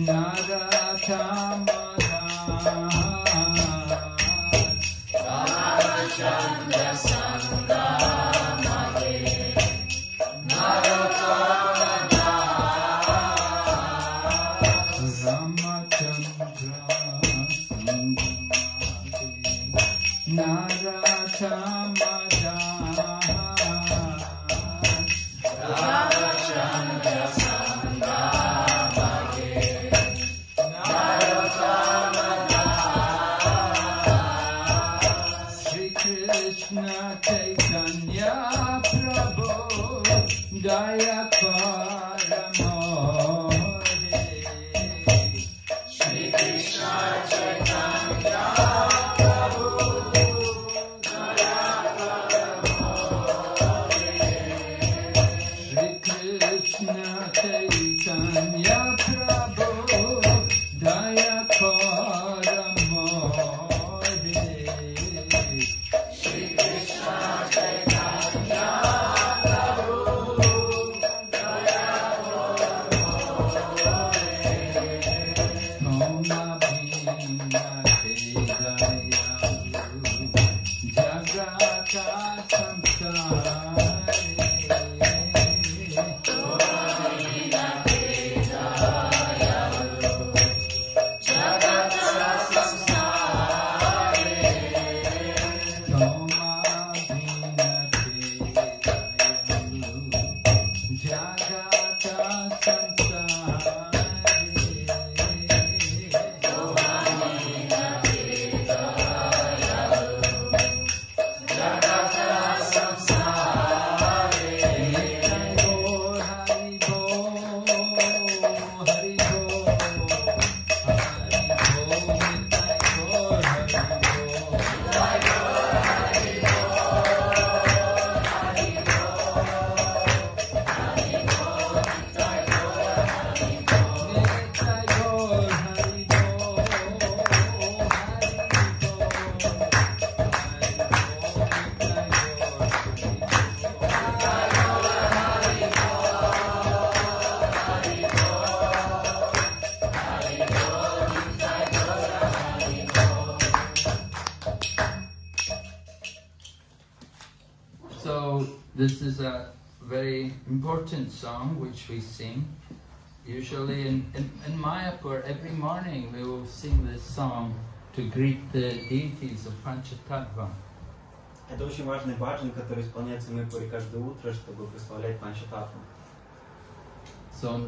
Naratamada Ramachandra Sanghamade Naratamada Ramachandra Sanghamade Naratamada Ramachandra Krishna Chaitanya Prabhu Daya Paramore Shri Krishna Chaitanya Prabhu Daya Paramore Shri Krishna Chaitanya Prabhu Daya Paramore So this is a very important song which we sing. Usually in Mayapur, every morning we will sing this song to greet the deities of Panchatattva. Это очень важный баджан, который исполняется в Майапуре каждое утро, чтобы прославлять Панчататтву. So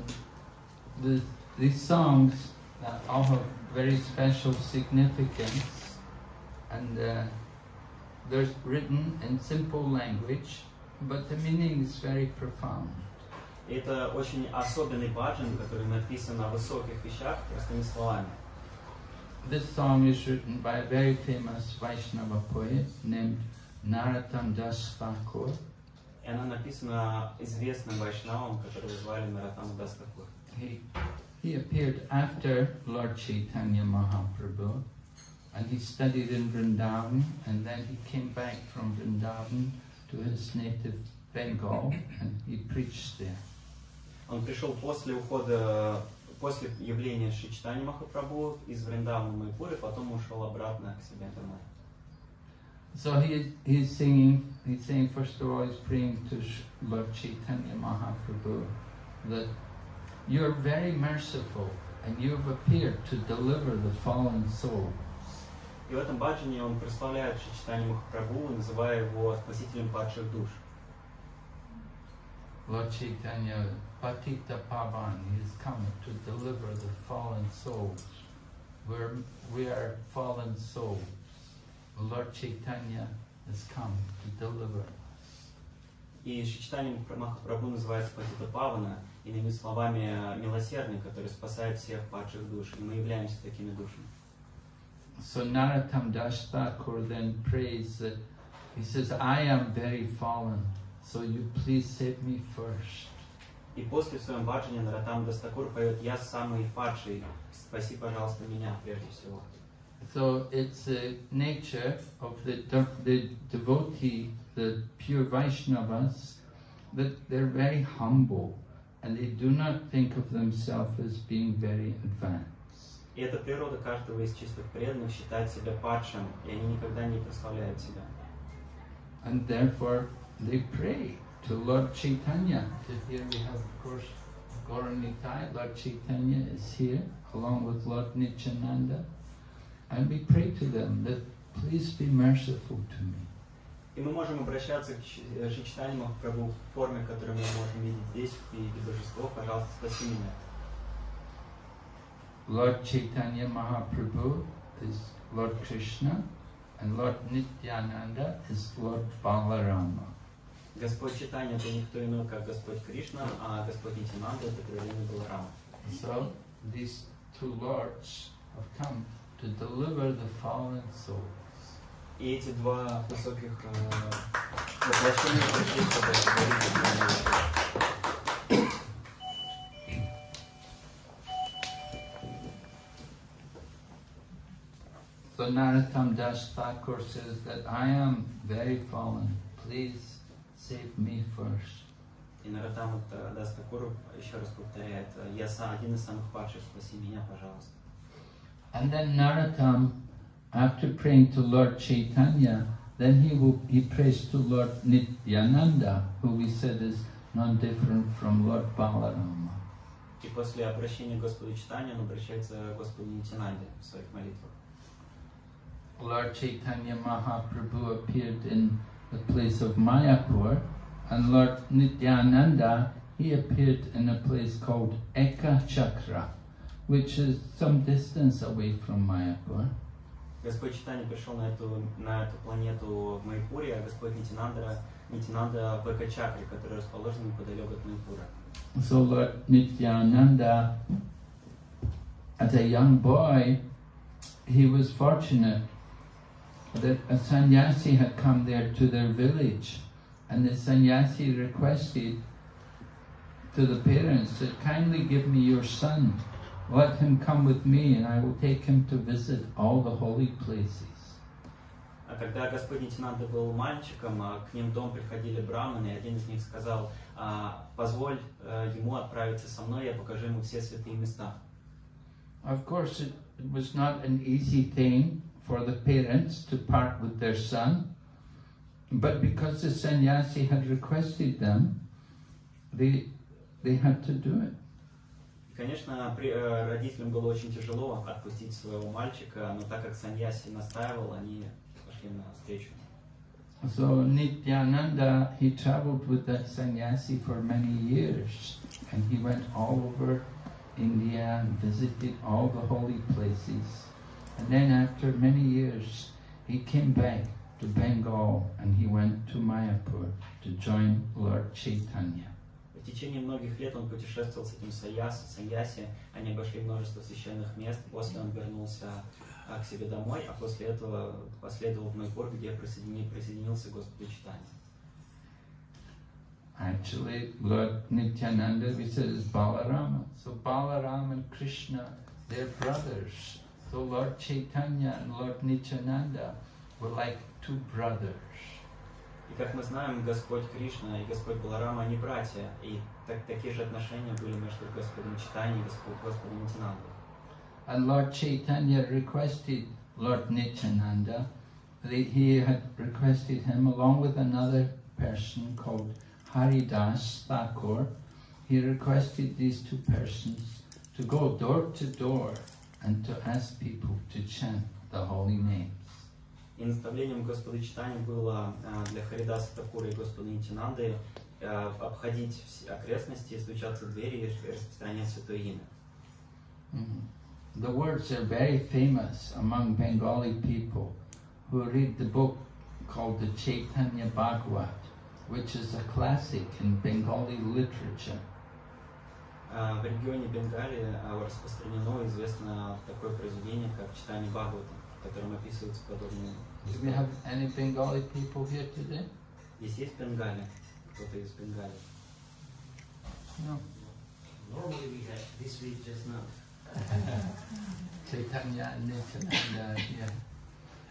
these songs all have very special significance, and they're written in simple language, but the meaning is very profound. Это очень особенный баджан, который написан на высоких вещах, простыми словами. This song is written by a very famous Vaishnava poet named Narottam Das Thakur. И она написана известным вайшнавом, которого звали Нароттам Дас Тхакур. He appeared after Lord Chaitanya Mahaprabhu, and he studied in Vrindavan, and then he came back from Vrindavan to his native Bengal, and he preached there. Он пришел после явления Шри Чайтаньи Махапрабху из Вриндавана в Майпур, и потом ушел обратно к себе домой. So he's saying first of all, he's praying to Lord Chaitanya Mahaprabhu that you're very merciful and you've appeared to deliver the fallen soul. И в этом баджане он прославляет Шри Чайтанью Махапрабху, называя его спасителем падших душ. Lord Chaitanya Patita Pavan, he has come to deliver the fallen souls. We are fallen souls. Lord Chaitanya has come to deliver us. И Шри Чайтанья Махапрабху называется Патита Павана, иными словами, милосердный, который спасает всех падших душ. И мы являемся такими душами. So Narottam Das Thakur then prays that, he says, I am very fallen, so you please save me first. И после в своем баджане Нароттам Дас Тхакур поет: «Я самый падший, спаси, пожалуйста, меня прежде всего». So it's the nature of the devotee, the pure Vaishnavas, that they're very humble and they do not think of themselves as being very advanced. И это природа каждого из чистых преданных считать себя падшим, и они никогда не прославляют себя. And therefore they pray to Lord Chaitanya. Here we have, of course, Gaura Nitai. Lord Chaitanya is here, along with Lord Nityananda. And we pray to them that please be merciful to me. И мы можем обращаться к Шри Чайтанье Махапрабху в форме, которую мы можем видеть здесь, в виде божества. Пожалуйста, спаси меня. Lord Chaitanya Mahaprabhu is Lord Krishna, and Lord Nityananda is Lord Balarama. Господь Чайтанья это никто иной, как Господь Кришна, а Господь Нитянанда это проявление Баларама. So these two lords have come to deliver the fallen souls. И эти два высоких воплощения пришли, чтобы говорить. So Narottam Das Thakur says that I am very fallen. Please save me first. И Нароттам Дас Такур еще раз повторяет: я один из самых падших, спаси меня, пожалуйста. And then Narottam, after praying to Lord Chaitanya, then he prays to Lord Nityananda, who we said is non different from Lord Balarama. И после обращения к Господу Чайтанье он обращается к Господу Нитянанде в своих молитвах. Lord Chaitanya Mahaprabhu appeared in the place of Mayapur, and Lord Nityananda, he appeared in a place called Eka Chakra, which is some distance away from Mayapur. Господь Чайтанья пришел на эту планету в Майпуре, а Господь Нитянанда в Эка-чакре, которая расположена неподалеку от Майпура. So Lord Nityananda, as a young boy, he was fortunate that a sannyasi had come there to their village, and the sannyasi requested to the parents that kindly give me your son, let him come with me and I will take him to visit all the holy places. А когда Господь Нитянанда был мальчиком, к ним в дом приходили браманы, и один из них сказал: позволь ему отправиться со мной, я покажу ему все святые места. Of course, it was not an easy thing for the parents to part with their son, but because the sannyasi had requested them, they had to do it. Конечно, родителям было очень тяжело отпустить своего мальчика, но так как саньяси настаивал, они пошли навстречу. So Nityananda, he traveled with that sannyasi for many years, and he went all over India and visited all the holy places. And then after many years, he came back to Bengal and he went to Mayapur to join Lord Chaitanya. В течение многих лет он путешествовал с этим саньяси, они обошли множество священных мест, после он вернулся к себе домой, а после этого последовал в Майпур, где присоединился к Господу Чайтанье. Actually, Lord Nityananda, we said, is Balarama. So Balarama and Krishna, they're brothers. So Lord Chaitanya and Lord Nityananda were like two brothers. И как мы знаем, Господь Кришна и Господь Баларама, они братья, и такие же отношения были между Господом Чайтаньей и Господом Нитянандой. And Lord Chaitanya requested Lord Nityananda, he had requested him along with another person called Haridas Thakur. He requested these two persons to go door to door and to ask people to chant the holy names. И наставлением Господа Чайтаньи было для Харидаса Такура и Господа Нитянанды обходить все окрестности, стучаться в двери и распространять святое имя. The words are very famous among Bengali people who read the book called the Chaitanya Bhagavat, which is a classic in Bengali literature. В регионе Бенгалии распространено известно такое произведение, как Читание Бхагавата, в котором описываются подобные. Do we have any Bengali people here today? Здесь есть Бенгалия? Кто-то из Бенгалии? No. Normally we have this week just now. Chaitanya and Nityananda, yeah.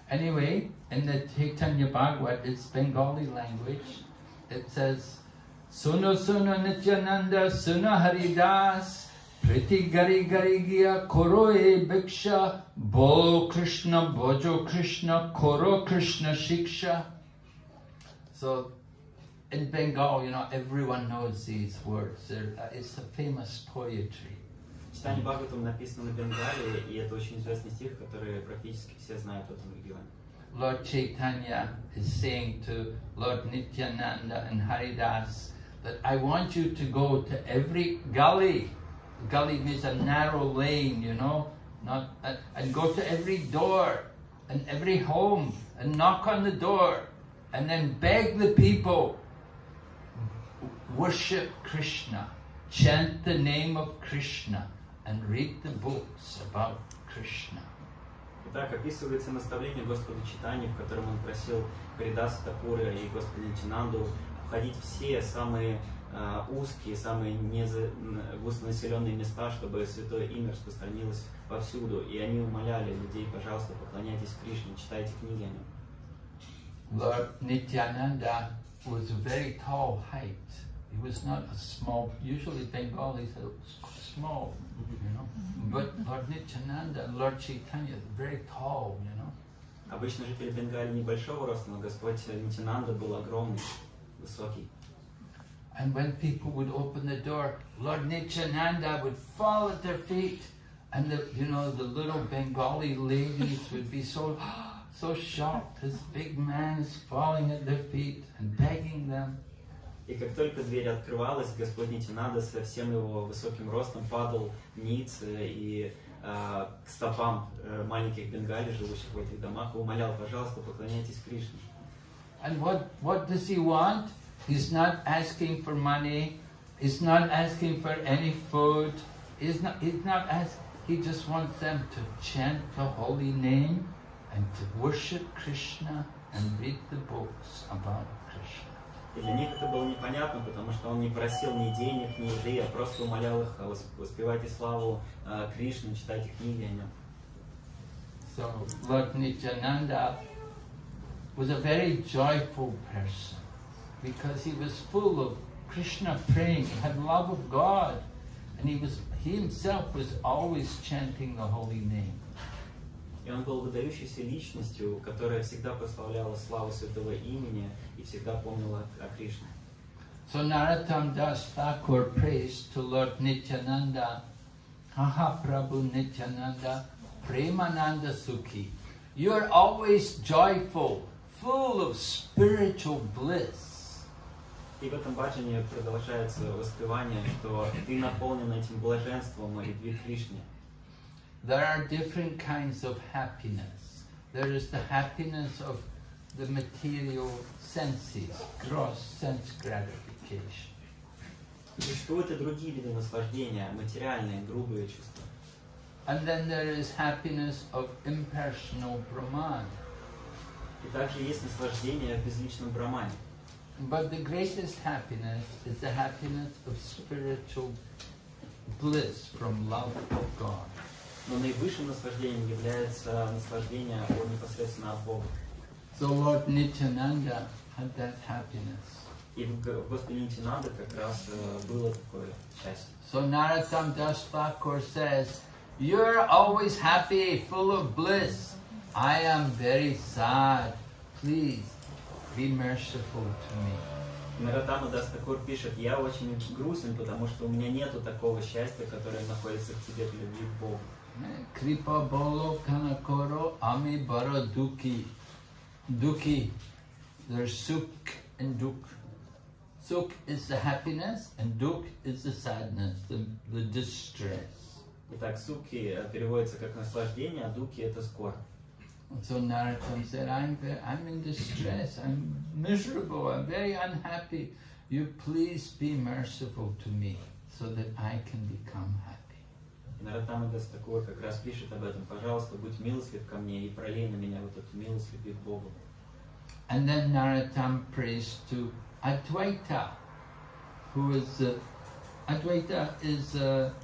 Anyway, in the Chaitanya Bhagavat, it's Bengali language. It says, Suno suno Nityananda, suno Haridas, Priti gari gari gya koroe bhiksha, Bol Krishna, Bojo Krishna, Koro Krishna Shiksha. So in Bengal, everyone knows these words. It's a famous poetry. Читание Бхагаватам написано на Бенгале, и это очень известный стих, который практически все знают в этом регионе. Lord Chaitanya is saying to Lord Nityananda and Haridas that I want you to go to every gully. Gully means a narrow lane, and go to every door and every home and knock on the door and then beg the people, worship Krishna, chant the name of Krishna and read the books about Krishna. Итак, описывается наставление Господа Чайтаньи, в котором он просил Харидаса Такура и Господа Нитянанду обходить все самые узкие, самые густонаселенные места, чтобы святое имя распространилось повсюду. И они умоляли людей, пожалуйста, поклоняйтесь Кришне, читайте книги о нем. Lord Nityananda was a very tall height. He was not a small, usually Bengalis are small, But Lord Nityananda, Lord Chaitanya is very tall, Обычно жители Бенгалии небольшого роста, но Господь Нитянанда был огромный, высокий. And when people would open the door, Lord Nityananda would fall at their feet, and the little Bengali ladies would be so shocked. This big man is falling at their feet and begging them. И как только дверь открывалась, Господь Нитянанда со всем его высоким ростом падал ниц и к стопам маленьких бенгали, живущих в этих домах, и умолял, пожалуйста, поклоняйтесь Кришне. And what does he want? He's not asking for money. He's not asking for any food. He just wants them to chant the holy name and to worship Krishna and read the books about Krishna. И для них это было непонятно, потому что он не просил ни денег, ни еды, а просто умолял их: воспевайте славу Кришны, читайте книги о нем. So Lord Nityananda was a very joyful person because he was full of Krishna praying. He had love of God, and he himself was always chanting the holy name. И он был выдающейся личностью, которая всегда прославляла славу святого имени и всегда помнила о Кришне. So Narottam Das Thakur prays to Lord Nityananda, Haha Prabhu Nityananda, Premananda Sukhi. You are always joyful, full of spiritual bliss. И в этом баджане продолжается воспевание, что ты наполнен этим блаженством и любви к Кришне. There are different kinds of happiness. There is the happiness of the material senses, gross sense gratification. Существуют и другие виды наслаждения, материальные, грубые чувства. And then there is happiness of impersonal Brahman. И также есть наслаждение в безличном брамане. But the greatest happiness is the happiness of spiritual bliss from love of God. Но наивысшим наслаждением является наслаждение непосредственно от Бога. So Lord Nityananda had that happiness. И в Господе Нитянанды как раз было такое счастье. So Narottam Das Thakur says, "You're always happy, full of bliss. I am very sad. Please be merciful to me." Наротама Дас Такур пишет: я очень грустен, потому что у меня нету такого счастья, которое находится в тебе, к любви к Богу. Kripa bolo kanakoro ami bara duki. Duki, there's sukh and dukh. Sukh is the happiness and dukh is the sadness, the distress. Итак, сукхи переводится как наслаждение, а дуки это скорбь. So Narottam said, I'm in distress, I'm miserable, I'm very unhappy. You please be merciful to me so that I can become happy. Наротама Дас Такур как раз пишет об этом: пожалуйста, будь милостлив ко мне и пролей на меня вот эту милость любви к Богу. And then Narottam prays to Advaita, who is Advaita is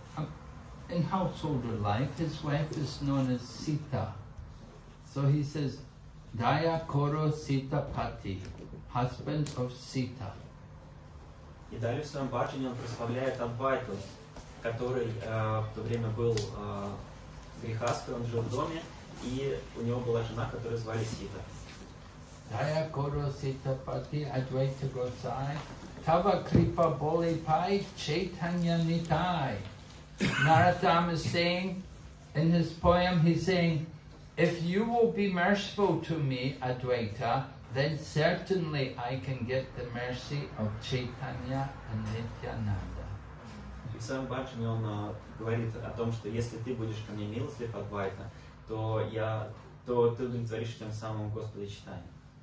in householder life. His wife is known as Sita. So he says, Daya Koro Sita Pati, husband of Sita. И далее в своем баджане он прославляет Адвайту, который в то время был грехаской, он жил в доме, и у него была жена, которую звали Сита. Jaya Guru Sitapati Advaita Gosai Tava Kripa Boli Pai Chaitanya Nitai. Narottam is saying, in his poem, he's saying, if you will be merciful to me, Advaita, then certainly I can get the mercy of Chaitanya and Nityananda. И в своем баджане он говорит о том, что если ты будешь ко мне милостлив, Адвайта, то ты удовлетворишь тем самым Господа Чайтанью.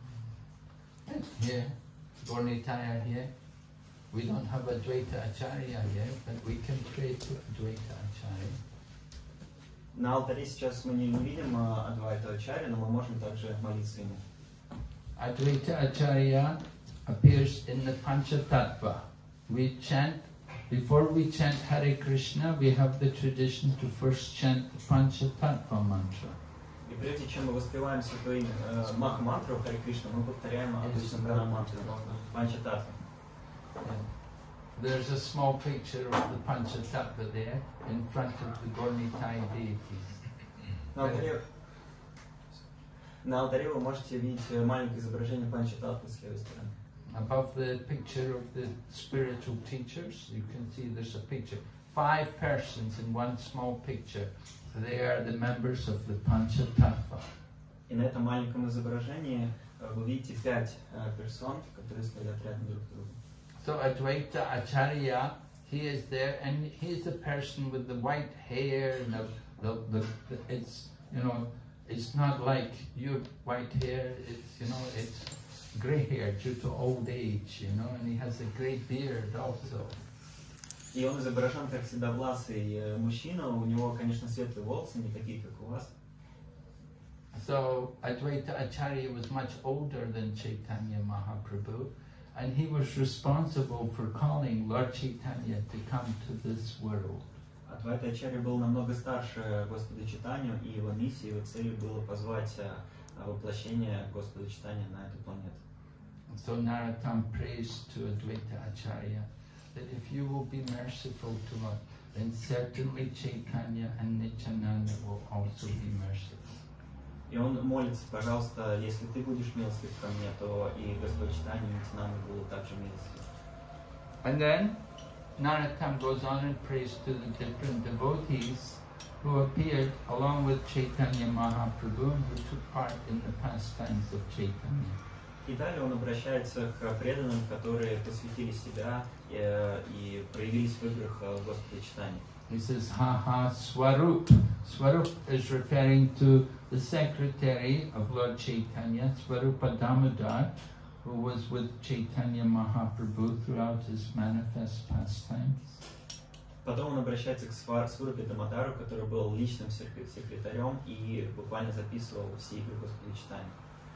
Here, Gaur-Nitaya here. We don't have Advaita Acharya here, but we can pray to Advaita Acharya. На алтаре сейчас мы не видим Адвайта Ачарья, но мы можем также молиться ему. Advaita Acharya appears in the Panchatattva. We chant, before we chant Hare Krishna, we have the tradition to first chant the Panchatattva mantra. И прежде чем мы воспеваем святой Мах-мантру Харе Кришна, мы повторяем обычно Прана-мантру Панчататтва. There's a small picture of the Panchatattva there in front of the Gaur-Nitai deities. На алтаре вы можете видеть маленькое изображение Панчататтвы с левой стороны. Above the picture of the spiritual teachers, you can see there's a picture. 5 persons in one small picture. They are the members of the Panchatattva. И на этом маленьком изображении вы видите 5 персон, которые стоят рядом друг с другом. So Advaita Acharya, he is there, and he is the person with the white hair, and it's, you know, it's not like your white hair. It's, you know, it's grey hair due to old age, you know, and he has a grey beard also. И он изображен как седовласый мужчина, у него, конечно, светлые волосы, не такие, как у вас. So Advaita Acharya was much older than Chaitanya Mahaprabhu, and he was responsible for calling Lord Chaitanya to come to this world. Адвайта Ачарья был намного старше Господа Чайтанью, и его миссией, его целью было позвать воплощение Господа Чайтанья на эту планету. So Narottam prays to Advaita Acharya that if you will be merciful to us, then certainly Chaitanya and Nityananda will also be merciful. И он молится, пожалуйста, если ты будешь милостив ко мне, то и Господь Чайтанья и Нитянанда будут также милостивы. And then Narottam goes on and prays to the different devotees who appeared along with Chaitanya Mahaprabhu and who took part in the pastimes of Chaitanya. И далее он обращается к преданным, которые посвятили себя и проявились в играх Господа Чайтаньи. He says, Ha ha Swarup. Swarup is referring to the secretary of Lord Chaitanya, Swarupa Damodar, who was with Chaitanya Mahaprabhu throughout his manifest pastimes. Потом он обращается к Сварупе Дамодару, который был личным секретарем и буквально записывал все игры Господа Чайтаньи.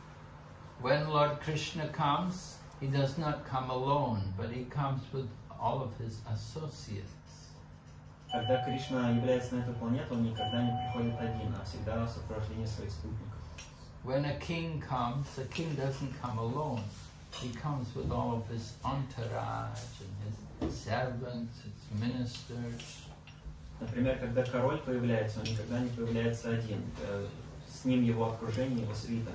When Lord Krishna comes, he does not come alone, but he comes with all of his associates. Когда Кришна является на эту планету, он никогда не приходит один, а всегда в сопровождении своих спутников. When a king comes, the king doesn't come alone. He comes with all of his entourage and his servants, his ministers. Например, когда король появляется, он никогда не появляется один. С ним его окружение, его свита.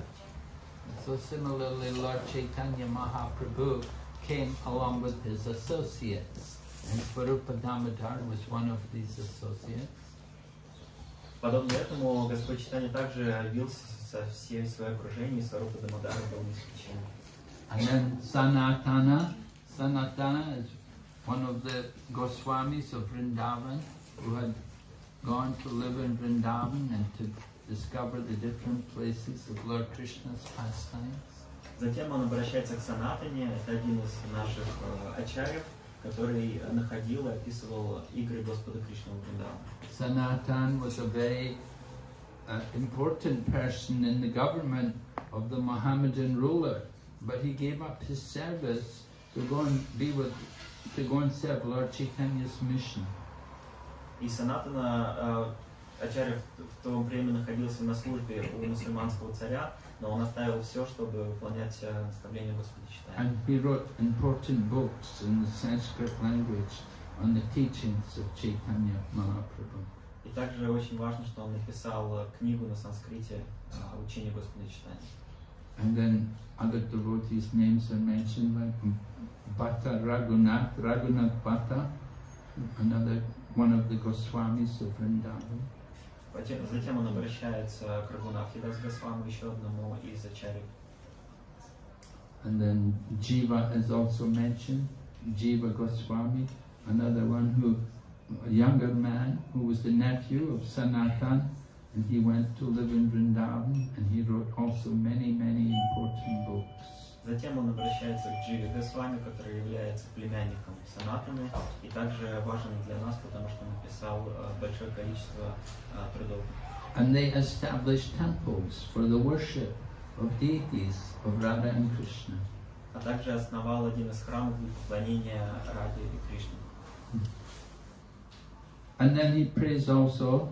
So similarly, Lord Chaitanya Mahaprabhu came along with his associates, and Swarupa Damodar was one of these associates. Подобно этому, Господь Чайтанья также явился со всем своим окружением, и Сварупа Дамодара был не исключением. And then Sanatana is one of the Goswamis of Vrindavan, who had gone to live in Vrindavan and to discover the different places of Lord Krishna's pastimes. Затем он обращается к Санатане, это один из наших ачарьев, который находил и описывал игры Господа Кришны в Вриндаване. Sanatan was a very important person in the government of the Mohammedan ruler, but he gave up his service to go and serve Lord Chaitanya's mission. И Санатана Ачарья в то время находился на службе у мусульманского царя, но он оставил все, чтобы выполнять наставления Господа читания. And he wrote important books in the Sanskrit language on the teachings of Chaitanya Mahaprabhu. И также очень важно, что он написал книгу на санскрите о учении Господа читания. And then other devotees' names are mentioned, like Bhatta Raghunath, Raghunath Bhatta, another one of the Goswamis of Vrindavan. Затем он обращается к Рагунатхидас Госвами, еще одному из ачарьев. And then Jiva is also mentioned, Jiva Goswami, another one who, a younger man who was the nephew of Sanatan, and he went to live in Vrindavan, and he wrote also many, many important books. Затем он обращается к Дживе Госвами, который является племянником Санатаны, и также важен для нас, потому что он написал большое количество трудов. And they established temples for the worship of deities of Radha and Krishna. А также основал один из храмов для поклонения Раде и Кришне. And then he prays also,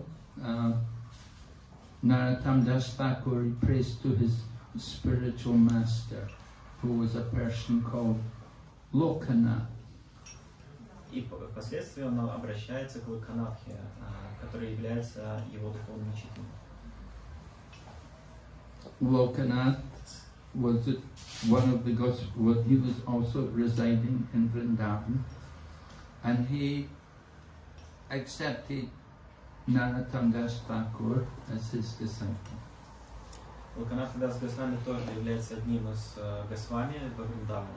Narottam Das Thakur, he prays to his spiritual master, who was a person called Lokanath. И впоследствии он обращается к Локанатхе, который является его духовным учителем. Lokanath was one of the he was also residing in Vrindavan, and he accepted Narottam Das Thakur as his disciple. Локанатхидас Госвами тоже является одним из Госвами во Вриндаване.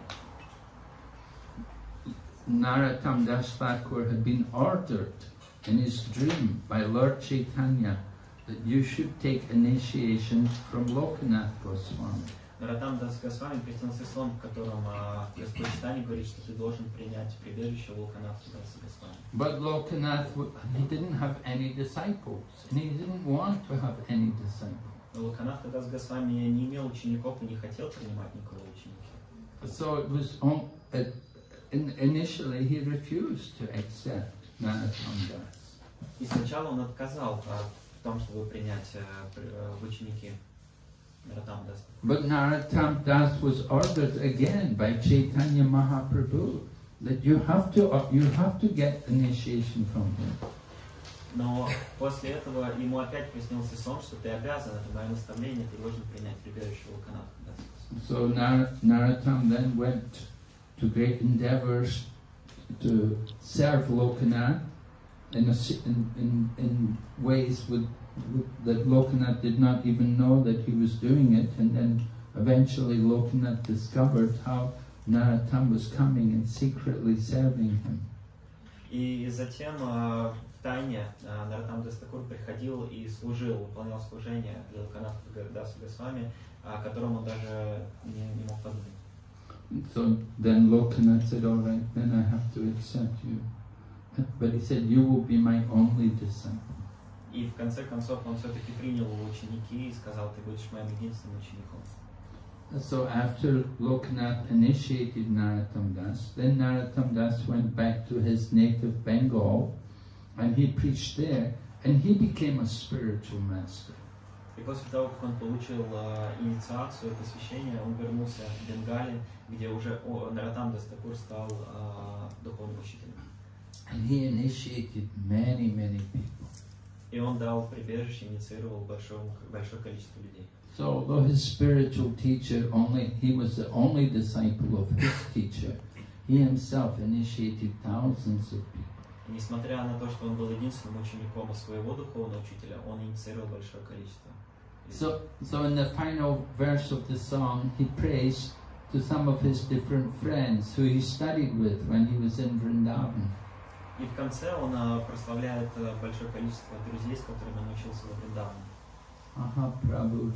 Narottam Das Thakur had been ordered in his dream by Lord Chaitanya that you should take initiation from Lokanath Goswami. Наротам Дас Госвами приснился сон, в котором Господь Чайтанья говорит, что ты должен принять прибежище у Локанатхидаса Госвами. But Lokanath, he didn't have any disciples, and he didn't want to have any disciples. Но Локанатхидас Госвами не имел учеников и не хотел принимать никого ученика. So it was initially he refused to accept Narottam Das. И сначала он отказал в том, чтобы принять в ученики Наротам Даса. But Narottam Das was ordered again by Chaitanya Mahaprabhu that you have to get initiation from him. Но после этого ему опять приснился сон, что ты обязан, это мое наставление, ты должен принять прибежище у Локанатхидаса. So Narottam then went to great endeavors to serve Lokanath in ways that Lokanath did not even know that he was doing it, and then eventually Lokanath discovered how Narottam was coming and secretly serving him. И затем в тайне Наротам Дас Тхакур приходил и служил, выполнял служение для Локанатхидаса Госвами, о котором он даже не мог подумать. So then Lokanath said, all right, then I have to accept you. But he said, you will be my only disciple. И в конце концов он все-таки принял его ученики и сказал, ты будешь моим единственным учеником. So after Lokanath initiated Narottam Das, then Narottam Das went back to his native Bengal and he preached there, and he became a spiritual master. И после того, как он получил инициацию, посвящение, он вернулся в Бенгале, где уже Наротам Дас Тхакур стал духовным учителем. And he initiated many, many people. И он дал прибежище, инициировал большое количество людей. So although his spiritual teacher he was the only disciple of his teacher, he himself initiated thousands of people. И несмотря на то, что он был единственным учеником своего духовного учителя, он инициировал большое количество. So in the final verse of the song, he prays to some of his different friends who he studied with when he was in Vrindavan. И в конце он прославляет большое количество друзей, с которыми он учился во Вриндаване. Aha, Prabhu,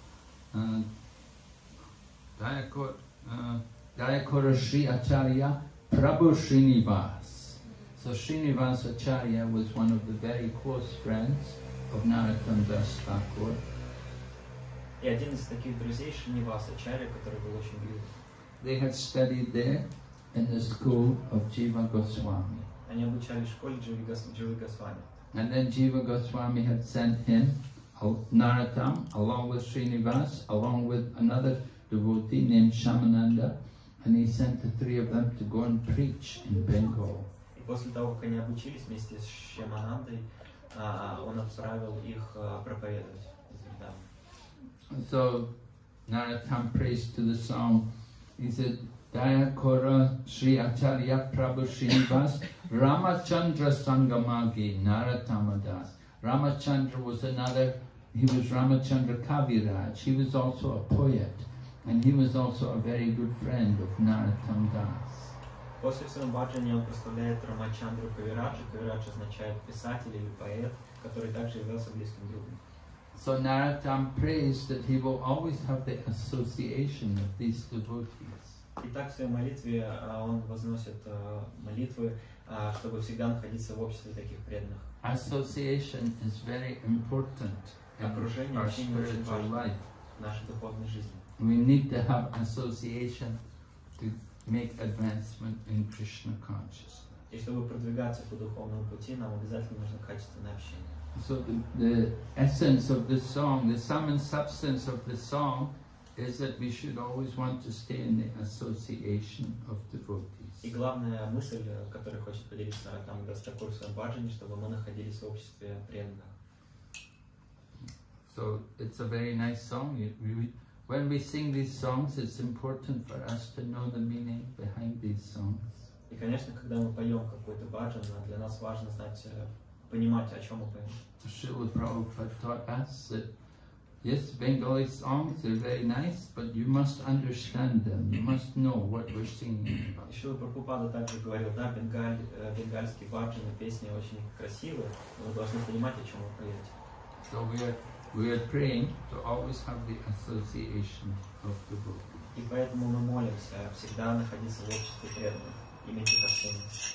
Dayakora Sri Acharya, Prabhu Srinivas. So Srinivas Acharya was one of the very close friends of Narottam Das Thakur. И один из таких друзей Шринивас Ачарья, который был очень близок. They had studied there in the school of Jiva Goswami. Они обучались в школе Дживы Госвами. And then Jiva Goswami had sent him, Narottam, along with Srinivas, along with another devotee named Shamananda, and he sent the three of them to go and preach in Bengal. И после того, как они обучились вместе с Шьяманандой, он отправил их проповедовать из Вриндавана. So Narottam prays to the song. He said, Daya Kora Sri Acharya Prabhu Srinivas Ramachandra Sangamagi Narottamadas. Ramachandra was he was Ramachandra Kaviraj. He was also a poet, and he was also a very good friend of Narottam Das. После своего баджани он прославляет Рамачандру Кавираджа. Кавирадж означает писатель или поэт, который также являлся близким другом. So Narottam prays that he will always have the association of these devotees. И так в своей молитве он возносит молитвы, чтобы всегда находиться в обществе таких преданных. Association is very important in our spiritual life. В нашей духовной жизни. We need to have association to make advancement in Krishna consciousness. И чтобы продвигаться по духовному пути, нам обязательно нужно качественное общение. So the essence of this song, the sum and substance of the song, is that we should always want to stay in the association of devotees. И главная мысль, которую хочет поделиться Наротам Дас Такур в своем баджане, чтобы мы находились в обществе преданных. So it's a very nice song. When we sing these songs, it's important for us to know the meaning behind these songs. И, конечно, когда мы поем какой-то баджан, для нас важно знать, понимать, о чем мы поем. Srila Prabhupada taught us that yes, Bengali songs are very nice, but you must understand them. You must know what we're singing about. Шрила Прабхупада также говорил, да, бенгальские баджаны, песни очень красивые, но вы должны понимать, о чем вы поете. So we are praying to always have the association of devotees. И поэтому мы молимся всегда находиться в обществе преданных, иметь их общение.